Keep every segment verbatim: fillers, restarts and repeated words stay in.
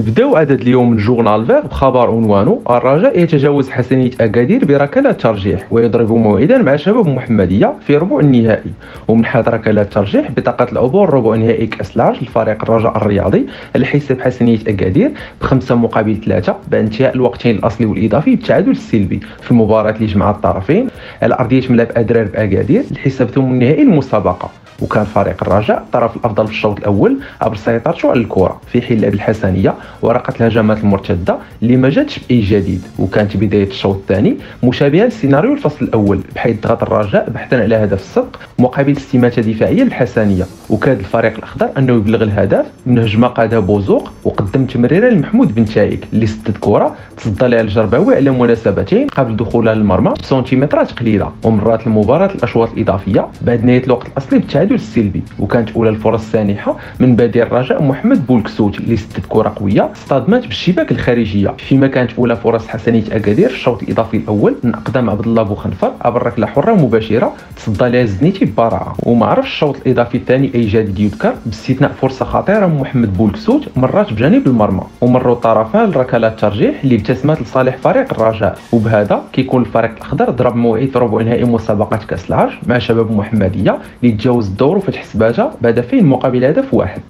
بداو عدد اليوم من جورنال فيغ بخبر عنوانه الرجاء يتجاوز حسنية أكادير بركلات ترجيح ويضرب موعدا مع شباب محمدية في ربع النهائي. ومن حيث ركلات ترجيح بطاقة العبور ربع نهائي كأس العرش لفريق الرجاء الرياضي على حساب حسنية أكادير بخمسة مقابل ثلاثة بعد انتهاء الوقتين الأصلي والإضافي بالتعادل السلبي في المباراة اللي جمع الطرفين على أرضية ملعب أدرار بأكادير لحساب ثمن النهائي المسابقة. وكان فريق الرجاء الطرف الافضل في الشوط الاول عبر سيطرته على الكره في حين لعب الحسنيه ورقه الهجمات المرتده اللي ما جاتش باي جديد. وكانت بدايه الشوط الثاني مشابهه لسيناريو الفصل الاول بحيث ضغط الرجاء بحثا على هدف الصدق مقابل استماته دفاعيه للحسنيه. وكاد الفريق الاخضر انه يبلغ الهدف من هجمه قادها بوزوق وقدم تمريره لمحمود بن تايك اللي سدد كره تصدى لها الجرباوي على مناسبتين قبل دخولها للمرمى بسنتيمترات قليله. ومرات المباراه الاشواط الاضافيه بعد نهايه الوقت الاصلي بالتعادل السلبي. وكانت اولى الفرص السانحه من بديل الرجاء محمد بولكسوت اللي سدد كره قويه اصطدمت بالشباك الخارجيه. فيما كانت اولى فرص حسنيه اكادير في الشوط الاضافي الاول من اقدام عبد الله بوخنفر عبر ركله حره مباشره تصدى لها الزنيتي ببراعه. وما عرفش الشوط الاضافي الثاني اي جديد يذكر باستثناء فرصه خطيره من محمد بولكسوت مرات بجانب المرمى. ومروا الطرفان لركلات ترجيح اللي ابتسمت لصالح فريق الرجاء. وبهذا كيكون الفريق الاخضر ضرب موعد ربع نهائي مسابقه كاس العرش مع شباب محمديه اللي تجاوز الدور وفتح حساباتها بهدفين مقابل هدف واحد.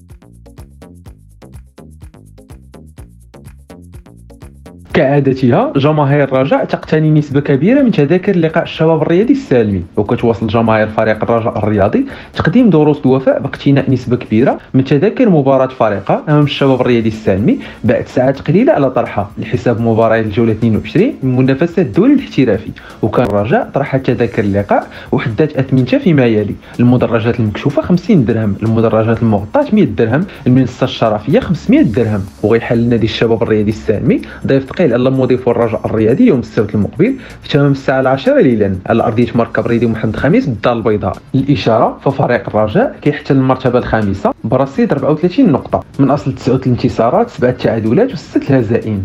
كعادتها جماهير الرجاء تقتني نسبة كبيرة من تذاكر لقاء الشباب الرياضي السالمي. وكتواصل جماهير فريق الرجاء الرياضي تقديم دروس الوفاء باقتناء نسبة كبيرة من تذاكر مباراة فريقها أمام الشباب الرياضي السالمي بعد ساعات قليلة على طرحها لحساب مباراة الجولة اثنين وعشرين من منافسة الدوري الاحترافي. وكان الرجاء طرح تذاكر اللقاء وحدات أثمنتها فيما يلي: المدرجات المكشوفة خمسين درهم، المدرجات المغطاة مئة درهم، المنصة الشرفية خمسمئة درهم. وغيحل نادي الشباب الرياضي السالمي ضيف ثقيل على مضيف الرجاء الرياضي يوم السبت المقبل في تمام الساعه العاشرة ليلا على ارضيه مركب ريدي محمد الخامس بالدار البيضاء. للاشاره ففريق الرجاء كيحتل المرتبه الخامسه برصيد أربعة وثلاثين نقطه من اصل تسعة وثلاثين انتصارات، سبعه تعادلات وسته هزائم.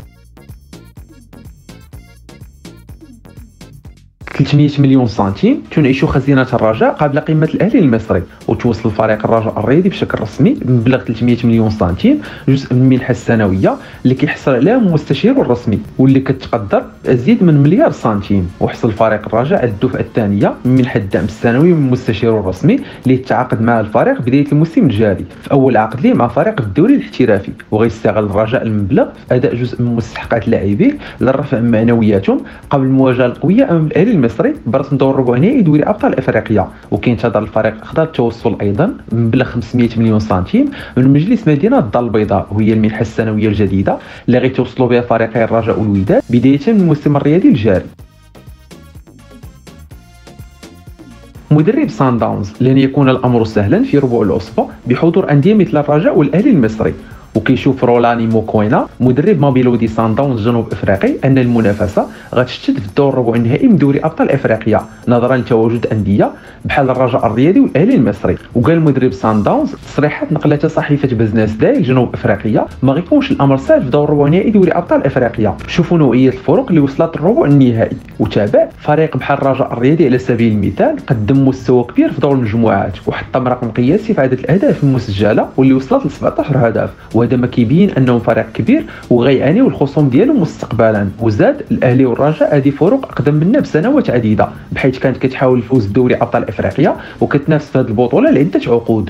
ثلاثمئة مليون سنتيم تنعش خزينة الرجاء قبل قمة الأهلي المصري. وتوصل فريق الرجاء الرياضي بشكل رسمي بمبلغ ثلاثمئة مليون سنتيم جزء من المنحة السنوية اللي كيحصل عليها المستشير الرسمي واللي كتقدر أزيد من مليار سنتيم. وحصل فريق الرجاء على الدفعة الثانية من منحة الدعم السنوي من المستشير الرسمي اللي تعاقد مع الفريق بداية الموسم الجاري في أول عقد ليه مع فريق الدوري الاحترافي. وغيستغل الرجاء المبلغ في أداء جزء من مستحقات اللاعبين للرفع من معنوياتهم قبل المواجهة القوية أمام الأهلي المصري برسم دور ربع نهائي دوري ابطال افريقيا. وكينتظر الفريق الاخضر التوصل ايضا بمبلغ خمسمئة مليون سنتيم من مجلس مدينه الدار البيضاء، وهي المنحه السنويه الجديده اللي غيتوصلوا بها فريقي الرجاء والوداد بدايه من الموسم الرياضي الجاري. مدرب سان داونز لن يكون الامر سهلا في ربع العصبه بحضور انديه مثل الرجاء والاهلي المصري. وكيشوف رولاني موكوينا مدرب مابيلودي سان داونز جنوب افريقي ان المنافسه غتشتد في الدور ربع النهائي من دوري ابطال افريقيا نظرا لتواجد انديه بحال الرجاء الرياضي والاهلي المصري. وقال مدرب سان داونز تصريحات نقلتها صحيفه بزنس داي جنوب افريقيا ما غيكونش الامر سهل في دور ربع النهائي دوري ابطال افريقيا. شوفوا نوعيه الفرق اللي وصلت للربع النهائي. وتابع فريق بحال الرجاء الرياضي على سبيل المثال قدم مستوى كبير في دور المجموعات وحطم رقم قياسي في عدد الاهداف المسجله واللي وصلت ل سبعطاش هدف. وهذا ما كيبين انهم فريق كبير وغيعانيو الخصوم ديالهم مستقبلا. وزاد الاهلي والرجاء هذه فروق اقدم منا بسنوات عديده بحيث كانت كتحاول الفوز بدوري ابطال افريقيا وكتنافس في هذه البطوله لعده عقود.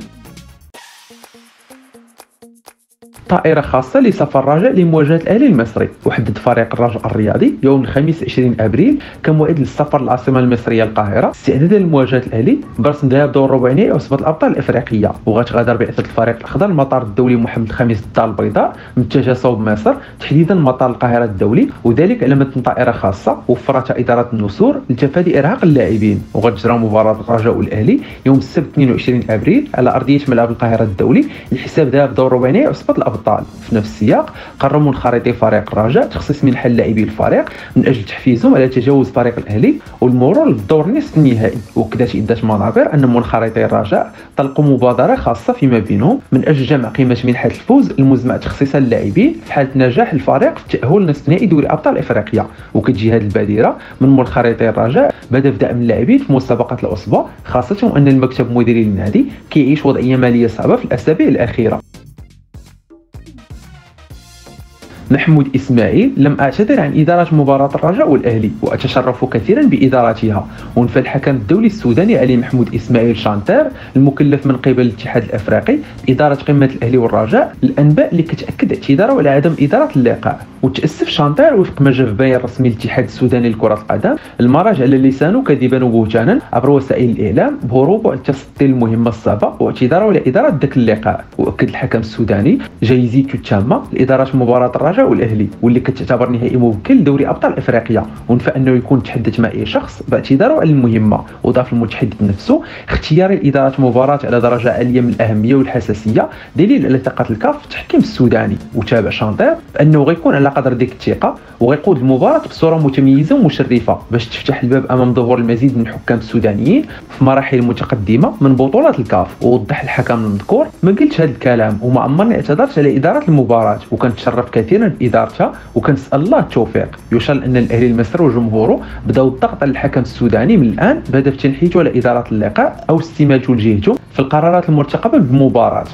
طائرة خاصة لسفر الرجاء لمواجهة الأهلي المصري. وحدد فريق الرجاء الرياضي يوم الخميس عشرين أبريل كموعد للسفر للعاصمة المصرية القاهرة استعدادا لمواجهة الأهلي برسم ذهاب دور ربع نهائي عصبة الأبطال الإفريقية. وغتغادر بعثة الفريق الأخضر المطار الدولي محمد الخامس بالدار البيضاء متجهة صوب مصر تحديدا مطار القاهرة الدولي، وذلك على متن طائرة خاصة وفرتها إدارة النسور لتفادي إرهاق اللاعبين. وغتجرى مباراة الرجاء والأهلي يوم السبت اثنين وعشرين أبريل على أرضية ملعب القاهرة الدولي لحساب ذهاب دور ربع نهائي عصبة الأبطال. في نفس السياق قرروا منخرطي فريق الرجاء تخصيص منحة لاعبي الفريق من اجل تحفيزهم على تجاوز فريق الاهلي والمرور للدور النصف النهائي. وكذا عدة منابر ان منخرطي الرجاء طلقوا مبادرة خاصة فيما بينهم من اجل جمع قيمة منحة الفوز المزمع تخصيصها للاعبين في حالة نجاح الفريق في التأهل لنصف نهائي دوري ابطال افريقيا. وكتجي هذه البادرة من منخرطي الرجاء بهدف دعم اللاعبين في مسابقة العصبة، خاصة ان المكتب المديري للنادي كيعيش وضعية مالية صعبة في الاسابيع الاخيرة. محمود إسماعيل: لم أعتذر عن إدارة مباراة الرجاء والأهلي وأتشرف كثيرا بإدارتها. ونفى الحكم الدولي السوداني علي محمود إسماعيل شانتير المكلف من قبل الاتحاد الأفريقي بإدارة قمة الأهلي والرجاء الأنباء اللي كتأكد اعتذاره على عدم إدارة اللقاء. وتأسف شانتير وفق ما جا في بيان رسمي للاتحاد السوداني لكرة القدم المراجع على لسانه كذبا وبهتانا عبر وسائل الإعلام بهروبه على التصدي للمهمة الصعبة واعتذاره على إدارة ذاك اللقاء. وأكد الحكم السوداني جايزته التامة لإدارة مباراة الرجاء والأهلي واللي كتعتبر نهائي مبكر لدوري أبطال أفريقيا، ونفى أنه يكون تحدث مع أي شخص باعتذاره على المهمة. وضاف المتحدث نفسه: اختياري لإدارة مباراة على درجة عالية من الأهمية والحساسية دليل على ثقة الكاف في التحكيم السوداني. وتابع شانتير بأنه غيكون على قدر ديك الثقة وغيقود المباراة بصورة متميزة ومشرفة باش تفتح الباب أمام ظهور المزيد من الحكام السودانيين في مراحل متقدمة من بطولات الكاف. ووضح الحكم المذكور: ما قلتش هذا الكلام وما عمرني اعتذرت على إدارة المباراة وكنتشرف كثيرا بإدارتها وكنسأل الله التوفيق. يشار أن الأهلي المصري وجمهوره بدأوا الضغط على الحكم السوداني من الآن بهدف تنحيته على إدارة اللقاء أو استمالته لجهته في القرارات المرتقبة بالمباراة.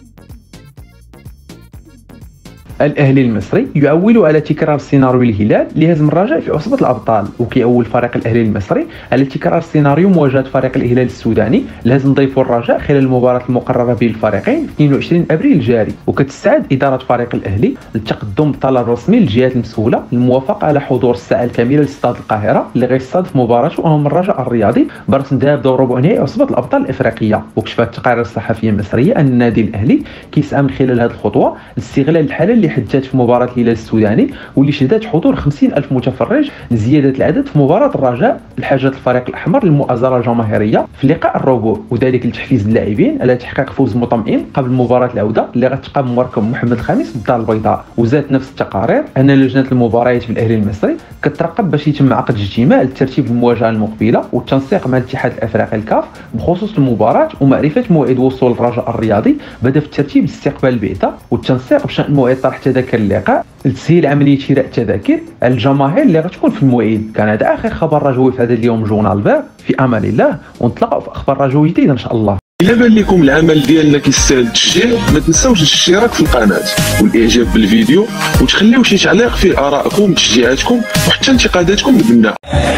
الأهلي المصري يعول على تكرار سيناريو الهلال لهزم الرجاء في عصبة الأبطال. وكيعول فريق الأهلي المصري على تكرار سيناريو مواجهة فريق الهلال السوداني لهزم ضيفه الرجاء خلال المباراة المقررة بين الفريقين اثنين وعشرين أبريل الجاري. وكتستعد إدارة فريق الأهلي للتقدم بطلب رسمي للجهات المسؤولة للموافقة على حضور الساعة الكاملة لاستاد القاهرة اللي غيستضيف مباراته أمام الرجاء الرياضي برسم ذهاب دور ربع نهائي عصبة الأبطال الإفريقية. وكشفت التقارير الصحفية المصرية أن النادي الأهلي كيسعى من خلال هذه الخطوة لاستغلال الحالة اللي حدثت في مباراة الهلال السوداني واللي شهدت حضور خمسين ألف متفرج لزيادة العدد في مباراة الرجاء لحاجة الفريق الأحمر للمؤازرة الجماهيرية في لقاء الربوع، وذلك لتحفيز اللاعبين على تحقيق فوز مطمئن قبل مباراة العودة اللي غتبقى بمركب محمد الخامس بالدار البيضاء. وزادت نفس التقارير أن لجنة المباريات في الأهلي المصري كترقب باش يتم عقد اجتماع لترتيب المواجهة المقبلة والتنسيق مع الاتحاد الأفريقي الكاف بخصوص المباراة ومعرفة موعد وصول الرجاء الرياضي بهدف الترتيب لاستقبال البعثة والتنسيق بشأن موعد طرح تذاكر اللقاء لتسهيل عملية شراء التذاكر الجماهير اللي غتكون في الموعد. كان هذا آخر خبر رجوي في هذا اليوم جورنال فير. في أمان الله ونتلاقاو في أخبار رجوية جديدة إن شاء الله. إلا بان لكم العمل ديالنا كيستاهل التشجيع ما تنساوش الاشتراك في القناة والاعجاب بالفيديو وتخليو شي تعليق فيه آرائكم وتشجيعاتكم وحتى انتقاداتكم لنا.